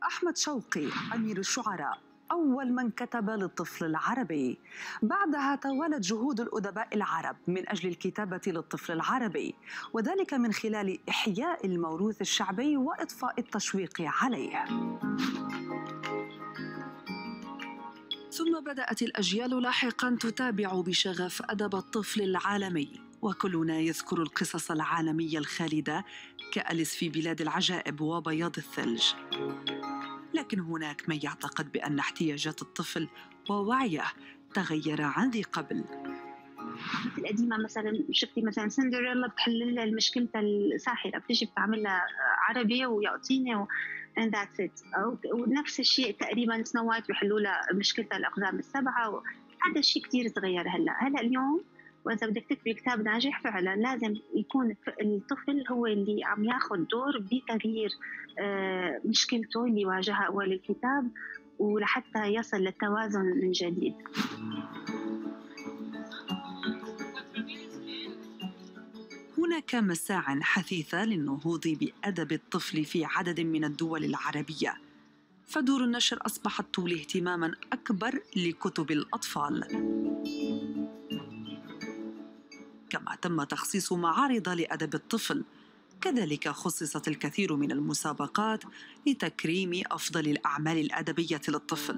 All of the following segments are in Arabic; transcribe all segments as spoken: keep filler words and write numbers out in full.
أحمد شوقي أمير الشعراء أول من كتب للطفل العربي. بعدها توالت جهود الأدباء العرب من أجل الكتابة للطفل العربي، وذلك من خلال إحياء الموروث الشعبي وإضفاء التشويق عليه. ثم بدأت الأجيال لاحقاً تتابع بشغف أدب الطفل العالمي، وكلنا يذكر القصص العالمية الخالدة كأليس في بلاد العجائب وبياض الثلج. لكن هناك من يعتقد بأن احتياجات الطفل ووعيه تغير عن ذي قبل. مثل قديمة مثلا شفتي مثلا سندريلا بتحل لها مشكلتها الساحرة، بتيجي بتعمل لها عربي ويعطيني و and that's it. ونفس الشيء تقريبا سنو وايت بيحلوا لها مشكلتها الأقزام السبعة و... هذا الشيء كتير تغير هلا هلا اليوم. وإذا بدك تكتبي كتاب ناجح فعلا لازم يكون الطفل هو اللي عم ياخذ دور بتغيير مشكلته اللي واجهها أول الكتاب، ولحتى يصل للتوازن من جديد. هناك مساع حثيثة للنهوض بأدب الطفل في عدد من الدول العربية، فدور النشر أصبحت تولي اهتماماً أكبر لكتب الأطفال، كما تم تخصيص معارض لأدب الطفل. كذلك خصصت الكثير من المسابقات لتكريم أفضل الأعمال الأدبية للطفل.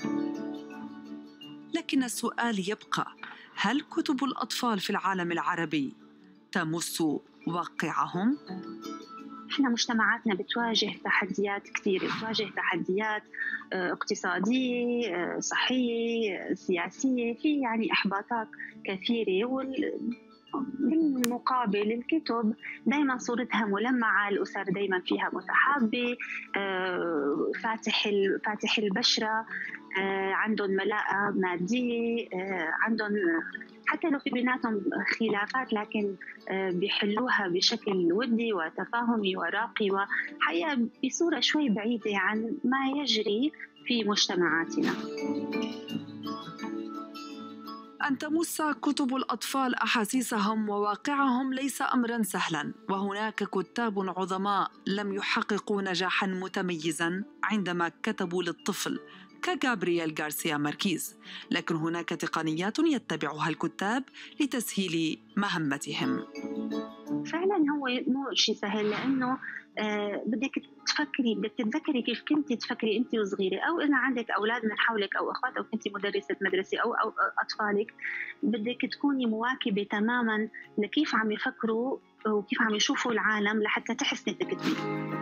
لكن السؤال يبقى: هل كتب الأطفال في العالم العربي تمس واقعهم؟ إحنا مجتمعاتنا بتواجه تحديات كثيرة، بتواجه تحديات اقتصادية، صحية، سياسية، في يعني إحباطات كثيرة. وال بالمقابل الكتب دايما صورتها ملمعة، الأسر دايما فيها متحابة، فاتح فاتح البشرة، عندهم ملاءة مادية، عندهم حتى لو في بيناتهم خلافات لكن بيحلوها بشكل ودي وتفاهمي وراقي، وحقيقة بصورة شوي بعيدة عن ما يجري في مجتمعاتنا. أن تمس كتب الأطفال أحاسيسهم وواقعهم ليس أمراً سهلاً، وهناك كتاب عظماء لم يحققوا نجاحاً متميزاً عندما كتبوا للطفل كغابرييل غارسيا ماركيز، لكن هناك تقنيات يتبعها الكتاب لتسهيل مهمتهم. فعلاً هو مو شيء سهل، لأنه آه بدك تفكري، بدك تتذكري كيف كنتي تفكري أنت وصغيرة، أو إذا عندك أولاد من حولك أو أخوات أو كنتي مدرسة مدرسة أو, أو أطفالك، بدك تكوني مواكبة تماماً لكيف عم يفكروا وكيف عم يشوفوا العالم لحتى تحسني تكتبي.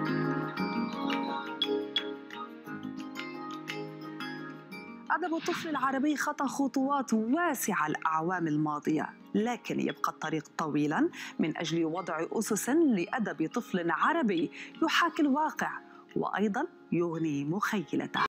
أدب الطفل العربي خطى خطوات واسعة الأعوام الماضية، لكن يبقى الطريق طويلاً من أجل وضع أسس لأدب طفل عربي يحاكي الواقع وأيضاً يغني مخيلته.